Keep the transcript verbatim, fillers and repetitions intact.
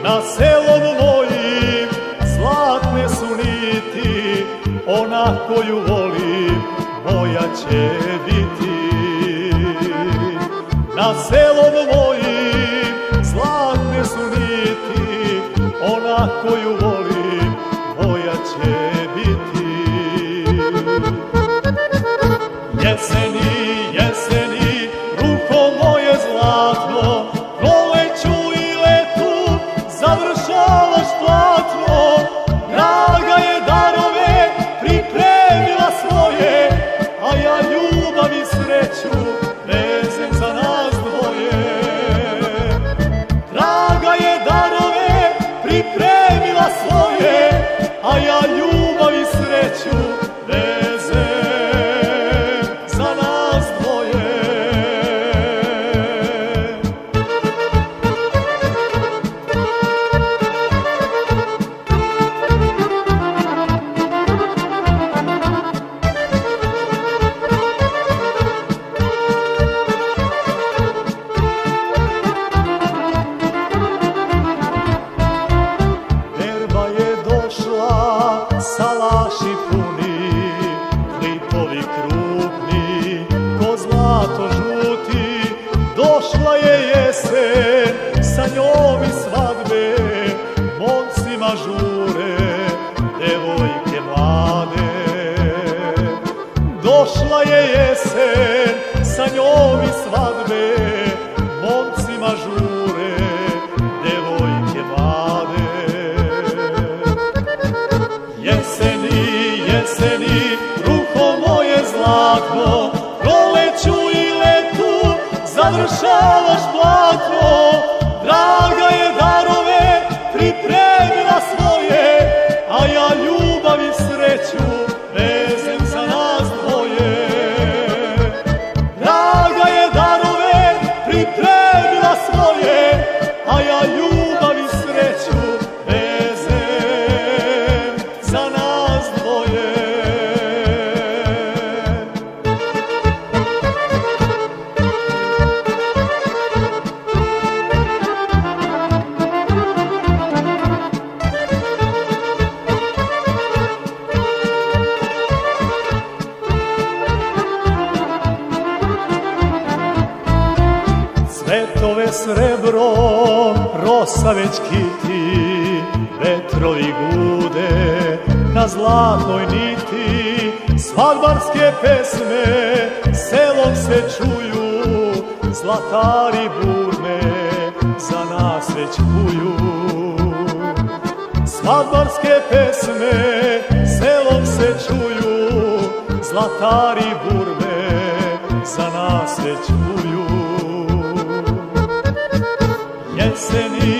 Na selom mojim zlatne su niti, ona koju volim moja će biti. Na selom mojim zlatne su niti, ona koju volim moja će biti. Jeseni, jeseni, ruko moje zlatno, proleću i letu završavaš platno. Draga je darove pripremila svoje, a ja ljubav i sreću vezem za nas dvoje. Draga je darove pripremila svoje, a ja ljubav i sreću vezem za nas dvoje. Berba je došla, salaši puni, klipovi krupni, ko zlato žuti. Došla je jesen, sa njom i svadbe, momcima žure, devojke mlade. Došla je jesen, sa njom i svadbe, momcima žure, devojke mlade. Jeseni, jeseni, ruko moje zlatno, proleću i letu završavaš platno. Draga je darove pripremila svoje, a ja ljubav i sreću vezem za nas dvoje. Draga je darove pripremila svoje, a ja ljubav i sreću vezem za nas dvoje. Cvetove srebro, rosa već kiti, vetrovi gude na zlatnoj niti. Svadbarske pesme selom se čuju, zlatari burne za nas već kuju. Svadbarske pesme selom se čuju, zlatari burne za nas već kuju. Jeseni,